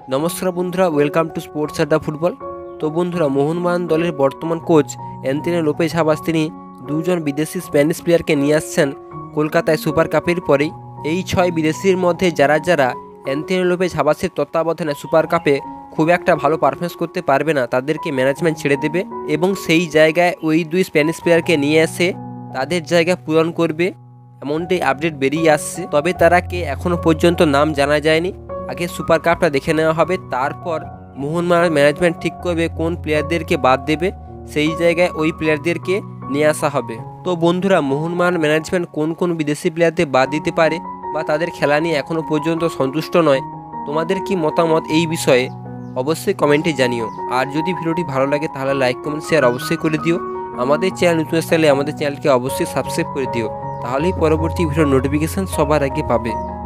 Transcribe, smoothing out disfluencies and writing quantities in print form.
নমস্কার বন্ধুরা, welcome to sports Adda football. তো বন্ধুরা, মোহনবাগান দলের বর্তমান কোচ অ্যান্থনি লোপেজ হাবাস তিনি দুজন বিদেশি স্প্যানিশ প্লেয়ারকে নিয়ে আসছেন কলকাতায় সুপার কাপের পরেই। এই 6 বিদেশির মধ্যে যারা যারা অ্যান্থনি লোপেজ হাবাসের তত্ত্বাবধানে সুপার কাপে খুব একটা ভালো পারফরমেন্স করতে পারবে না, তাদেরকে ম্যানেজমেন্ট ছেড়ে দেবে এবং সেই জায়গায় ওই 2 স্প্যানিশ প্লেয়ারকে নিয়ে এসে তাদের জায়গা পূরণ করবে, এমনটাই আপডেট বেরিয়ে আসছে। তবে তারা কে এখনও পর্যন্ত নাম জানা যায়নি। আগে সুপার কাপটা দেখে নেওয়া হবে, তারপর মোহনবাগান ম্যানেজমেন্ট ঠিক করবে কোন প্লেয়ারদেরকে বাদ দেবে, সেই জায়গায় ওই প্লেয়ারদেরকে নিয়ে আসা হবে। তো বন্ধুরা, মোহনবাগান ম্যানেজমেন্ট কোন কোন বিদেশি প্লেয়ারদের বাদ দিতে পারে বা তাদের খেলা নিয়ে এখনও পর্যন্ত সন্তুষ্ট নয়, তোমাদের কি মতামত এই বিষয়ে অবশ্যই কমেন্টে জানিও। আর যদি ভিডিওটি ভালো লাগে তাহলে লাইক কমেন্ট শেয়ার অবশ্যই করে দিও। আমাদের চ্যানেল নতুন আসলে আমাদের চ্যানেলকে অবশ্যই সাবস্ক্রাইব করে দিও, তাহলেই পরবর্তী ভিডিওর নোটিফিকেশান সবার আগে পাবে।